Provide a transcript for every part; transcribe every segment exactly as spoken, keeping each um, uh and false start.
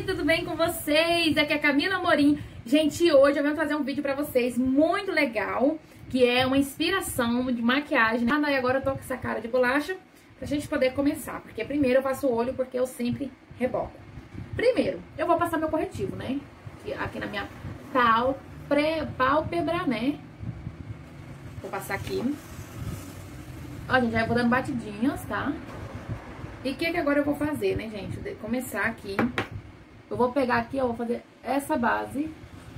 tudo bem com vocês? Aqui é a Camila Amorim. Gente, hoje eu venho trazer um vídeo pra vocês muito legal, que é uma inspiração de maquiagem. Ah, e agora eu tô com essa cara de bolacha pra gente poder começar, porque primeiro eu passo o olho, porque eu sempre reboco. Primeiro, eu vou passar meu corretivo, né? Aqui na minha pálpebra, né? Vou passar aqui. Ó, gente, já vou dando batidinhas, tá? E o que que agora eu vou fazer, né, gente? Vou começar aqui. Eu vou pegar aqui, ó, vou fazer essa base.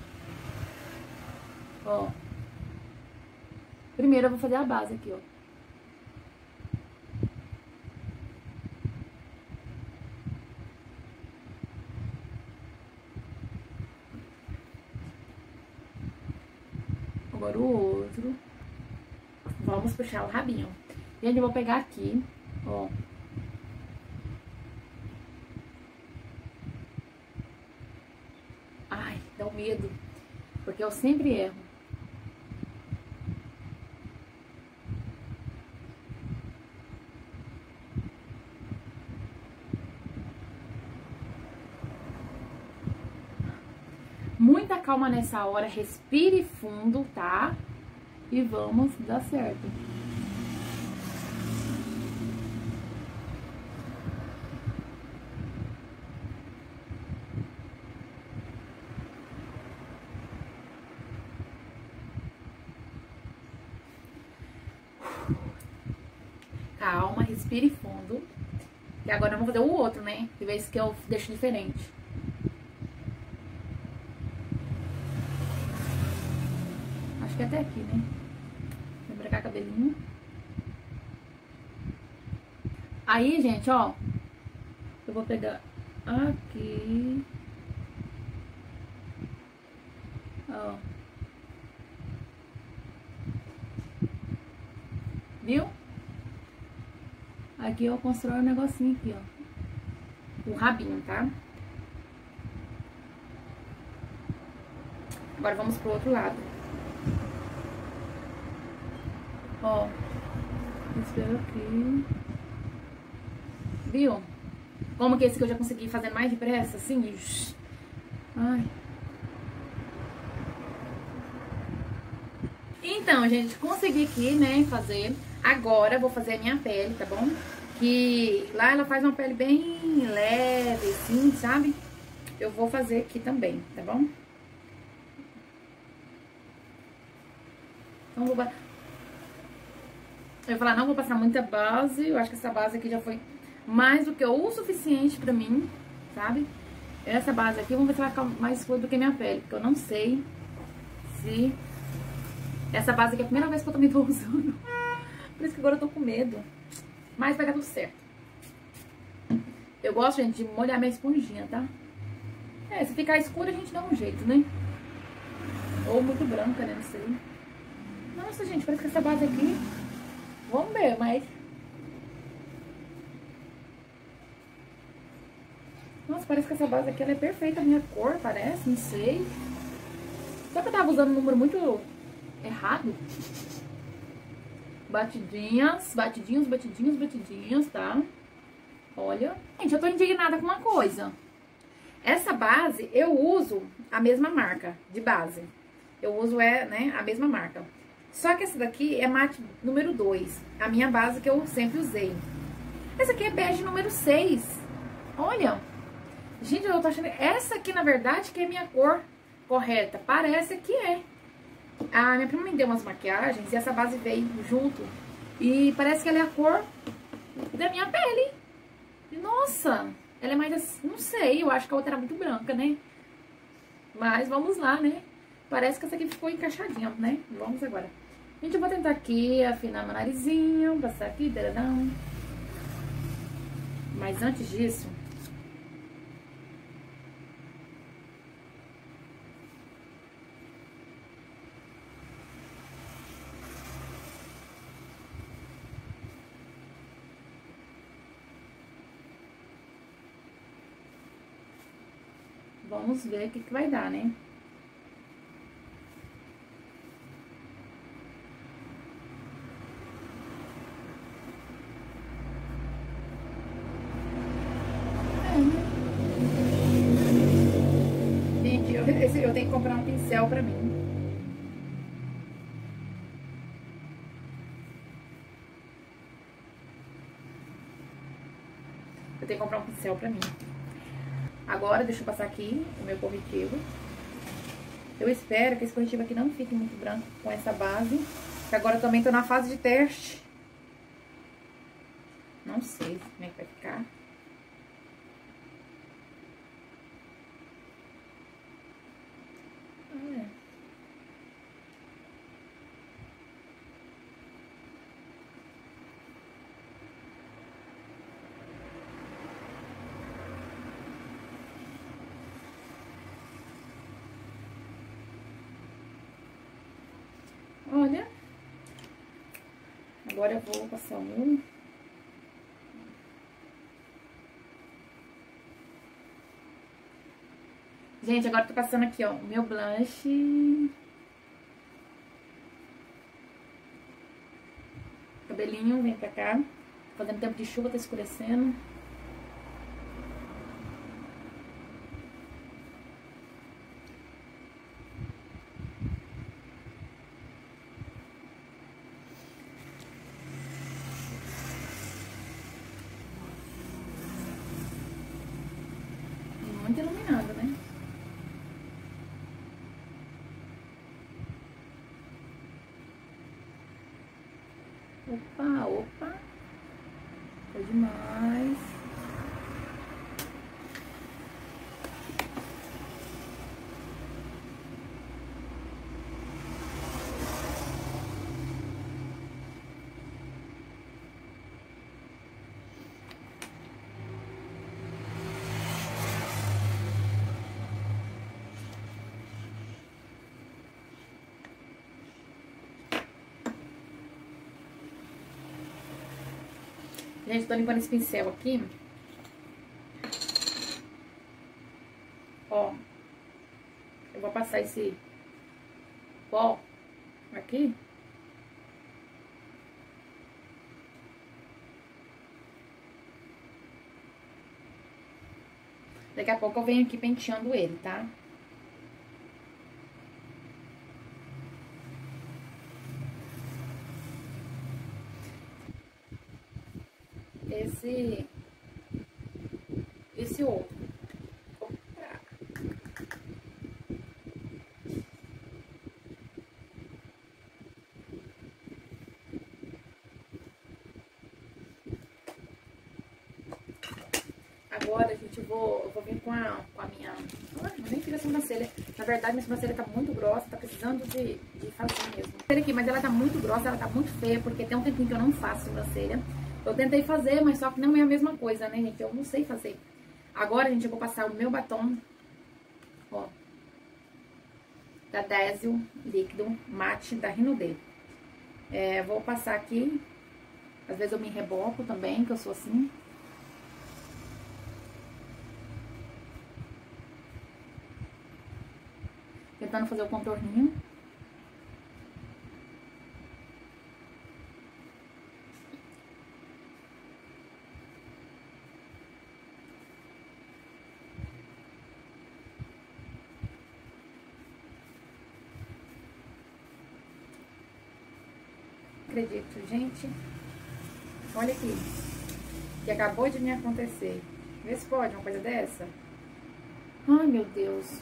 Ó. Primeiro eu vou fazer a base aqui, ó. Agora o outro. Vamos puxar o rabinho. Gente, eu vou pegar aqui, ó. Ai, dá um medo, porque eu sempre erro. Muita calma nessa hora, respire fundo, tá? E vamos dar certo. Calma, respire fundo. E agora eu vou fazer o outro, né? De vez que eu deixo diferente. Acho que é até aqui, né? Vou brecar cabelinho. Aí, gente, ó. Eu vou pegar aqui. Ó. Viu? Aqui eu construo um negocinho aqui, ó. O rabinho, tá? Agora vamos pro outro lado. Ó. Espero aqui. Viu? Como que esse que eu já consegui fazer mais depressa, assim? Ai. Então, gente, consegui aqui, né, fazer. Agora vou fazer a minha pele, tá bom? Que lá ela faz uma pele bem leve, assim, sabe? Eu vou fazer aqui também, tá bom? Então vou... Eu vou falar, não vou passar muita base. Eu acho que essa base aqui já foi mais do que o suficiente pra mim, sabe? Essa base aqui, vamos ver se vai ficar mais escura do que minha pele, porque eu não sei se... Essa base aqui é a primeira vez que eu também tô usando. Por isso que agora eu tô com medo. Mas vai dar tudo certo. Eu gosto, gente, de molhar minha esponjinha, tá? É, se ficar escura a gente dá um jeito, né? Ou muito branca, né? Não sei. Nossa, gente, parece que essa base aqui... Vamos ver, mas... Nossa, parece que essa base aqui ela é perfeita. A minha cor, parece, não sei. Só que eu tava usando um número muito errado. Batidinhas, batidinhos, batidinhos, batidinhos, tá? Olha. Gente, eu tô indignada com uma coisa. Essa base, eu uso a mesma marca de base. Eu uso, é, né, a mesma marca. Só que essa daqui é mate número dois. A minha base que eu sempre usei. Essa aqui é bege número seis. Olha. Gente, eu tô achando... Essa aqui, na verdade, que é a minha cor correta. Parece que é. A minha prima me deu umas maquiagens e essa base veio junto. E parece que ela é a cor da minha pele. E, nossa, ela é mais assim, não sei, eu acho que a outra era muito branca, né? Mas vamos lá, né? Parece que essa aqui ficou encaixadinha, né? Vamos agora. Gente, eu vou tentar aqui afinar meu narizinho, passar aqui, daradão. Mas antes disso... Vamos ver o que que vai dar, né? É, né? esse, eu tenho que comprar um pincel pra mim. Eu tenho que comprar um pincel pra mim. Agora, deixa eu passar aqui o meu corretivo. Eu espero que esse corretivo aqui não fique muito branco com essa base. Que agora eu também tô na fase de teste. Não sei como é que vai ficar. Ah, é. Olha, agora eu vou passar um. Gente, agora eu tô passando aqui, ó, o meu blush. Cabelinho, vem pra cá. Fazendo tempo de chuva, tá escurecendo. Muito iluminado, né? Opa, opa. Foi demais. Gente, tô limpando esse pincel aqui. Ó. Eu vou passar esse pó aqui. Daqui a pouco eu venho aqui penteando ele, tá? Esse, esse outro. Opa. Agora, gente, eu vou, eu vou vir com a, com a minha... Ai, eu nem fiz a sobrancelha. Na verdade, minha sobrancelha tá muito grossa, tá precisando de, de fazer mesmo. Aqui, mas ela tá muito grossa, ela tá muito feia, porque tem um tempinho que eu não faço sobrancelha. Eu tentei fazer, mas só que não é a mesma coisa, né, gente? Eu não sei fazer. Agora, gente, eu vou passar o meu batom, ó, da Désio líquido mate da Rinodê. É, vou passar aqui. Às vezes eu me reboco também, que eu sou assim. Tentando fazer o contorninho. Acredito, gente. Olha aqui. Que acabou de me acontecer. Vê se pode uma coisa dessa. Ai, meu Deus.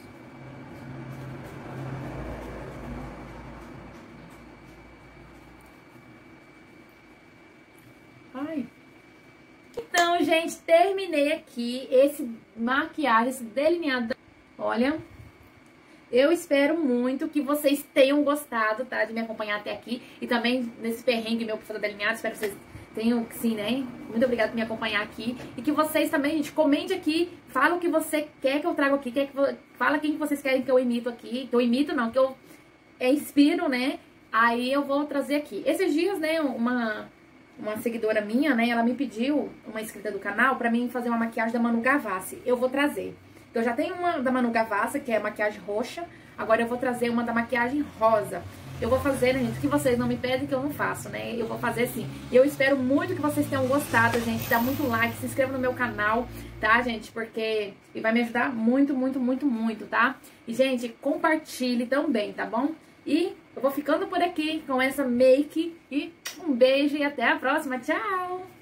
Ai. Então, gente, terminei aqui esse maquiagem, esse delineado. Olha. Eu espero muito que vocês tenham gostado, tá? De me acompanhar até aqui. E também nesse perrengue meu pra fazer delineado. Espero que vocês tenham, sim, né? Muito obrigada por me acompanhar aqui. E que vocês também, gente, comente aqui. Fala o que você quer que eu traga aqui. Quer que, fala quem que vocês querem que eu imito aqui. Que eu imito, não. Que eu é, inspiro, né? Aí eu vou trazer aqui. Esses dias, né, uma, uma seguidora minha, né? Ela me pediu, uma inscrita do canal, pra mim fazer uma maquiagem da Manu Gavassi. Eu vou trazer. Então, eu já tenho uma da Manu Gavassi, que é maquiagem roxa. Agora eu vou trazer uma da maquiagem rosa. eu vou fazer, né, gente? O que vocês não me pedem que eu não faço, né? Eu vou fazer sim. E eu espero muito que vocês tenham gostado, gente. Dá muito like, se inscreva no meu canal, tá, gente? Porque vai me ajudar muito, muito, muito, muito, tá? E, gente, compartilhe também, tá bom? E eu vou ficando por aqui com essa make. E um beijo e até a próxima. Tchau!